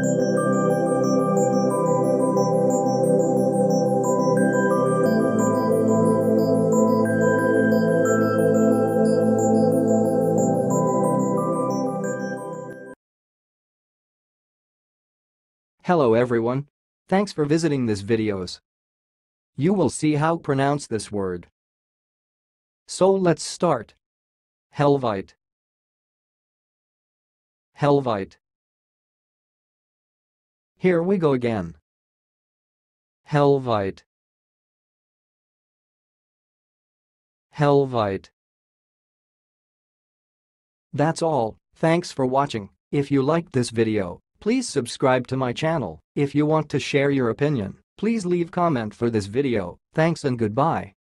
Hello everyone. Thanks for visiting this videos. You will see how pronounce this word. So let's start. Hel-veet. Hel-veet. Here we go again. Hel-veet. Hel-veet. That's all. Thanks for watching. If you liked this video, please subscribe to my channel. If you want to share your opinion, please leave comment for this video. Thanks and goodbye.